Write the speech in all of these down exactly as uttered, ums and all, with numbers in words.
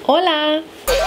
Hola.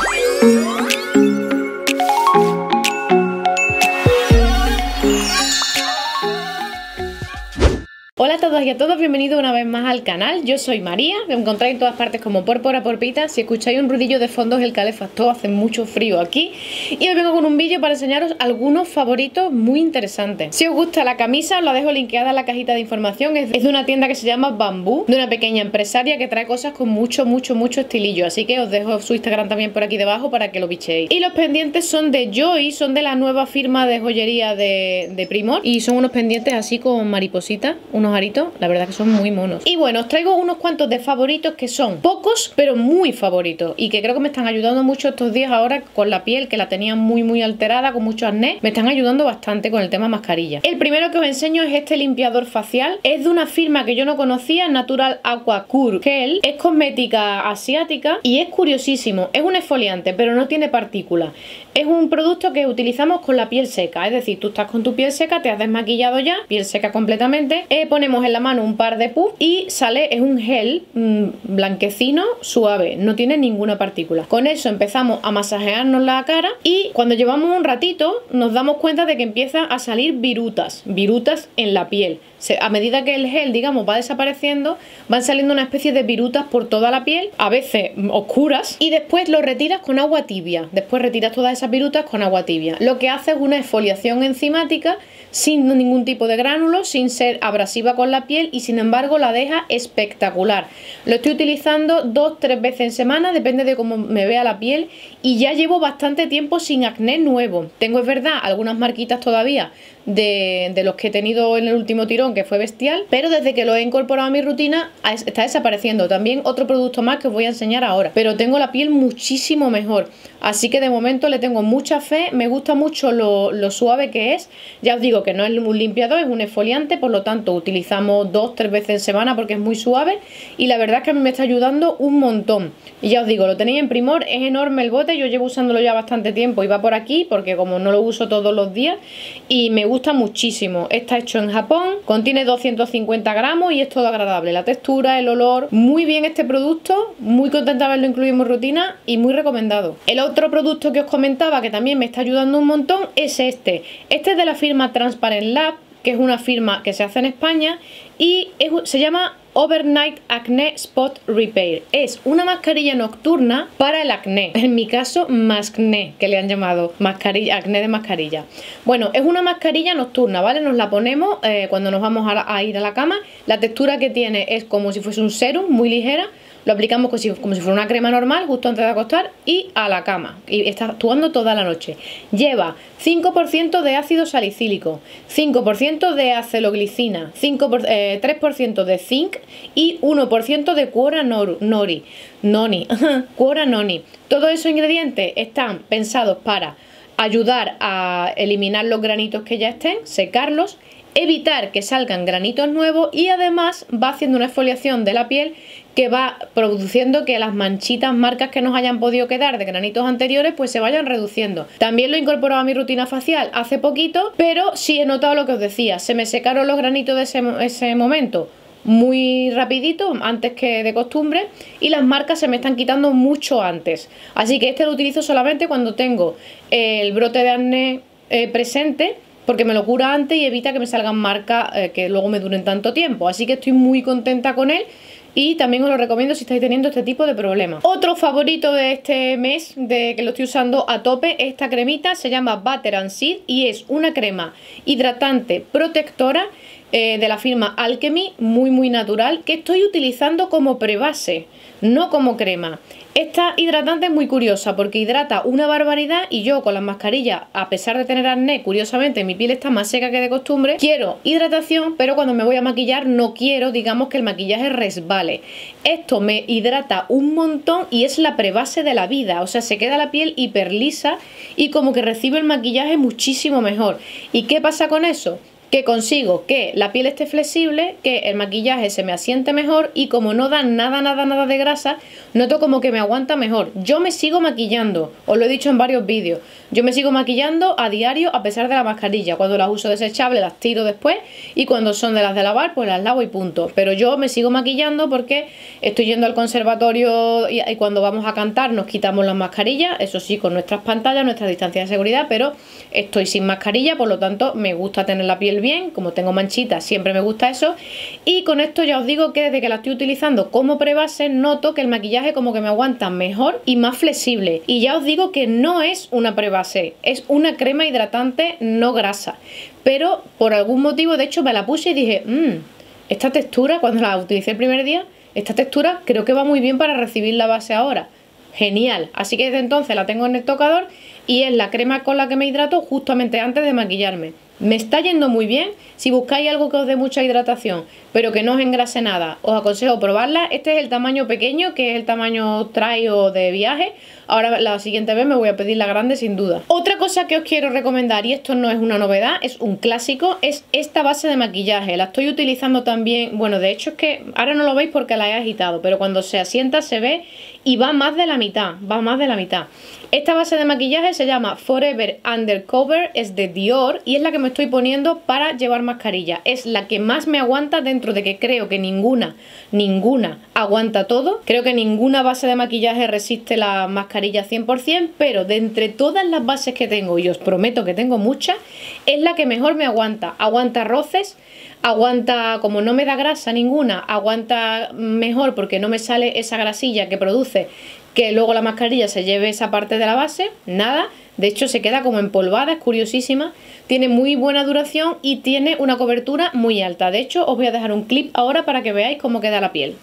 Hola a todos y a todos, bienvenidos una vez más al canal. Yo soy María, me encontráis en todas partes como Pórpora Porpita. Si escucháis un ruidillo de fondo es el calefactor, hace mucho frío aquí. Y hoy vengo con un vídeo para enseñaros algunos favoritos muy interesantes. Si os gusta la camisa, os la dejo linkeada en la cajita de información. Es de una tienda que se llama Bambú, de una pequeña empresaria que trae cosas con mucho, mucho, mucho estilillo. Así que os dejo su Instagram también por aquí debajo para que lo bichéis. Y los pendientes son de Joy, son de la nueva firma de joyería de, de Primor. Y son unos pendientes así con maripositas, unos aritos, la verdad que son muy monos. Y bueno, os traigo unos cuantos de favoritos que son pocos, pero muy favoritos y que creo que me están ayudando mucho estos días ahora con la piel, que la tenía muy muy alterada, con mucho acné. Me están ayudando bastante con el tema mascarilla. El primero que os enseño es este limpiador facial. Es de una firma que yo no conocía, Natural Aqua Cure Gel. Es cosmética asiática y es curiosísimo. Es un exfoliante, pero no tiene partículas. Es un producto que utilizamos con la piel seca, es decir, tú estás con tu piel seca, te has desmaquillado ya, piel seca completamente, eh, ponemos en la mano un par de puffs y sale, es un gel mmm, blanquecino, suave, no tiene ninguna partícula. Con eso empezamos a masajearnos la cara y cuando llevamos un ratito nos damos cuenta de que empieza a salir virutas, virutas en la piel. Se, a medida que el gel, digamos, va desapareciendo, van saliendo una especie de virutas por toda la piel, a veces oscuras, y después lo retiras con agua tibia. Después retiras todas esas virutas con agua tibia. Lo que hace es una exfoliación enzimática sin ningún tipo de gránulos, sin ser abrasiva con la piel y sin embargo la deja espectacular. Lo estoy utilizando dos, tres veces en semana, depende de cómo me vea la piel, y ya llevo bastante tiempo sin acné nuevo. Tengo, es verdad, algunas marquitas todavía de, de los que he tenido en el último tirón, que fue bestial, pero desde que lo he incorporado a mi rutina está desapareciendo. También otro producto más que os voy a enseñar ahora, pero tengo la piel muchísimo mejor, así que de momento le tengo mucha fe. Me gusta mucho lo, lo suave que es. Ya os digo que no es un limpiador, es un exfoliante, por lo tanto utilizamos dos, tres veces en semana porque es muy suave y la verdad es que a mí me está ayudando un montón. Y ya os digo, lo tenéis en Primor, es enorme el bote, yo llevo usándolo ya bastante tiempo y va por aquí porque como no lo uso todos los días, y me gusta muchísimo. Está hecho en Japón, contiene doscientos cincuenta gramos y es todo agradable, la textura, el olor, muy bien este producto, muy contenta de haberlo incluido en mi rutina y muy recomendado. El otro producto que os comentaba que también me está ayudando un montón es este. Este es de la firma Transparent Lab, que es una firma que se hace en España y es, se llama Overnight Acne Spot Repair. Es una mascarilla nocturna para el acné. En mi caso, mascné, que le han llamado mascarilla, acné de mascarilla. Bueno, es una mascarilla nocturna, ¿vale? Nos la ponemos eh, cuando nos vamos a, a ir a la cama. La textura que tiene es como si fuese un serum, muy ligera. Lo aplicamos como si, como si fuera una crema normal justo antes de acostar y a la cama. Y está actuando toda la noche. Lleva cinco por ciento de ácido salicílico, cinco por ciento de aceloglicina, cinco por, eh, tres por ciento de zinc y uno por ciento de cuora nori, noni, cuora noni. Todos esos ingredientes están pensados para ayudar a eliminar los granitos que ya estén, secarlos, evitar que salgan granitos nuevos y además va haciendo una exfoliación de la piel que va produciendo que las manchitas, marcas que nos hayan podido quedar de granitos anteriores pues se vayan reduciendo. También lo he incorporado a mi rutina facial hace poquito, pero sí he notado lo que os decía, se me secaron los granitos de ese, ese momento muy rapidito, antes que de costumbre, y las marcas se me están quitando mucho antes. Así que este lo utilizo solamente cuando tengo el brote de acné eh, presente, porque me lo cura antes y evita que me salgan marcas eh, que luego me duren tanto tiempo. Así que estoy muy contenta con él y también os lo recomiendo si estáis teniendo este tipo de problemas. Otro favorito de este mes, de que lo estoy usando a tope, esta cremita se llama Butter and Seed y es una crema hidratante protectora eh, de la firma Alchemy, muy muy natural, que estoy utilizando como prebase, no como crema. Esta hidratante es muy curiosa porque hidrata una barbaridad y yo con las mascarillas, a pesar de tener acné, curiosamente mi piel está más seca que de costumbre, quiero hidratación, pero cuando me voy a maquillar no quiero, digamos, que el maquillaje resbale. Esto me hidrata un montón y es la prebase de la vida, o sea, se queda la piel hiper lisa y como que recibe el maquillaje muchísimo mejor. ¿Y qué pasa con eso? que consigo que la piel esté flexible, que el maquillaje se me asiente mejor y como no da nada, nada, nada de grasa, noto como que me aguanta mejor. Yo me sigo maquillando, os lo he dicho en varios vídeos, yo me sigo maquillando a diario a pesar de la mascarilla. Cuando las uso desechables las tiro después y cuando son de las de lavar pues las lavo y punto. Pero yo me sigo maquillando porque estoy yendo al conservatorio y, y cuando vamos a cantar nos quitamos las mascarillas, eso sí, con nuestras pantallas, nuestras distancias de seguridad, pero estoy sin mascarilla, por lo tanto me gusta tener la piel bien, como tengo manchitas siempre me gusta eso. Y con esto ya os digo que desde que la estoy utilizando como prebase noto que el maquillaje como que me aguanta mejor y más flexible. Y ya os digo que no es una prebase, es una crema hidratante no grasa, pero por algún motivo, de hecho me la puse y dije, mmm, esta textura, cuando la utilicé el primer día, esta textura creo que va muy bien para recibir la base ahora. Genial, así que desde entonces la tengo en el tocador y es la crema con la que me hidrato justamente antes de maquillarme. Me está yendo muy bien. Si buscáis algo que os dé mucha hidratación pero que no os engrase nada, os aconsejo probarla. Este es el tamaño pequeño, que es el tamaño trail o de viaje. Ahora la siguiente vez me voy a pedir la grande sin duda. Otra cosa que os quiero recomendar, y esto no es una novedad, es un clásico, es esta base de maquillaje. La estoy utilizando también, bueno, de hecho es que ahora no lo veis porque la he agitado, pero cuando se asienta se ve y va más de la mitad, va más de la mitad. Esta base de maquillaje se llama Forever Undercover, es de Dior y es la que me estoy poniendo para llevar mascarilla. Es la que más me aguanta dentro de que creo que ninguna, ninguna aguanta todo. Creo que ninguna base de maquillaje resiste la mascarilla cien por cien, pero de entre todas las bases que tengo, y os prometo que tengo muchas, es la que mejor me aguanta. Aguanta roces, aguanta, como no me da grasa ninguna, aguanta mejor porque no me sale esa grasilla que produce que luego la mascarilla se lleve esa parte de la base, nada. De hecho se queda como empolvada, es curiosísima, tiene muy buena duración y tiene una cobertura muy alta. De hecho os voy a dejar un clip ahora para que veáis cómo queda la piel.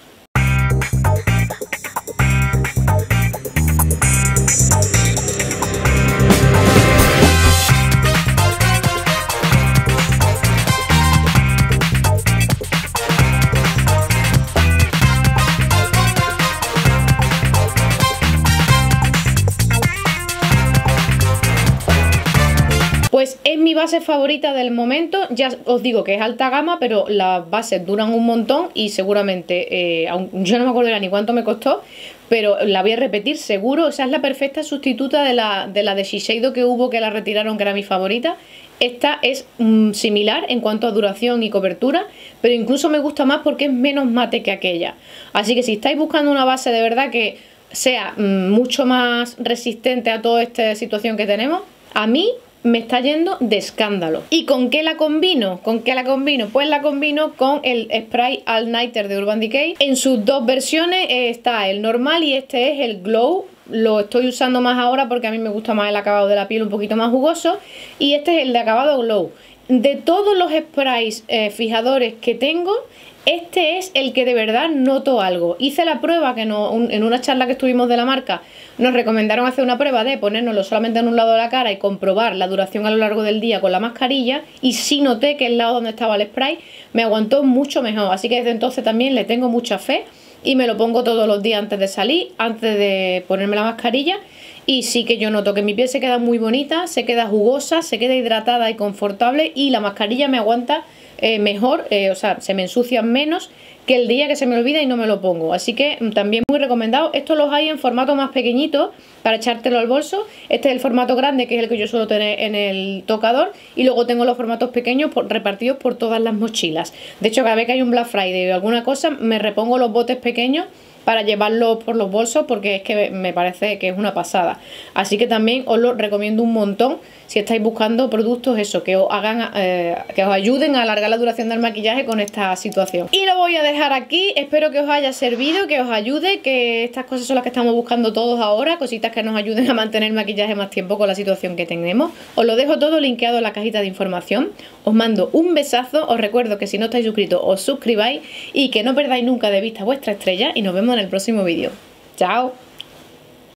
Pues es mi base favorita del momento. Ya os digo que es alta gama, pero las bases duran un montón y seguramente, eh, yo no me acuerdo ni cuánto me costó, pero la voy a repetir seguro. O sea, es la perfecta sustituta de la de, la de Shiseido que hubo, que la retiraron, que era mi favorita. Esta es mmm, similar en cuanto a duración y cobertura, pero incluso me gusta más porque es menos mate que aquella. Así que si estáis buscando una base de verdad que sea mmm, mucho más resistente a toda esta situación que tenemos, a mí me está yendo de escándalo. ¿Y con qué la combino? ¿Con qué la combino? Pues la combino con el spray All Nighter de Urban Decay. En sus dos versiones eh, está el normal y este es el Glow. Lo estoy usando más ahora porque a mí me gusta más el acabado de la piel, un poquito más jugoso. Y este es el de acabado Glow. De todos los sprays eh, fijadores que tengo, este es el que de verdad noto algo. Hice la prueba que no, un, en una charla que estuvimos de la marca, nos recomendaron hacer una prueba de ponérnoslo solamente en un lado de la cara y comprobar la duración a lo largo del día con la mascarilla, y sí noté que el lado donde estaba el spray me aguantó mucho mejor. Así que desde entonces también le tengo mucha fe y me lo pongo todos los días antes de salir, antes de ponerme la mascarilla. Y sí que yo noto que mi piel se queda muy bonita, se queda jugosa, se queda hidratada y confortable, y la mascarilla me aguanta eh, mejor, eh, o sea, se me ensucia menos que el día que se me olvida y no me lo pongo. Así que también muy recomendado. Estos los hay en formato más pequeñito para echártelo al bolso. Este es el formato grande, que es el que yo suelo tener en el tocador, y luego tengo los formatos pequeños por, repartidos por todas las mochilas. De hecho, cada vez que hay un Black Friday o alguna cosa, me repongo los botes pequeños para llevarlo por los bolsos, porque es que me parece que es una pasada. Así que también os lo recomiendo un montón si estáis buscando productos eso, que os hagan eh, que os ayuden a alargar la duración del maquillaje con esta situación. Y lo voy a dejar aquí. Espero que os haya servido, que os ayude, que estas cosas son las que estamos buscando todos ahora, cositas que nos ayuden a mantener el maquillaje más tiempo con la situación que tenemos. Os lo dejo todo linkeado en la cajita de información. Os mando un besazo. Os recuerdo que si no estáis suscritos, os suscribáis y que no perdáis nunca de vista vuestra estrella, y nos vemos en el próximo vídeo. ¡Chao!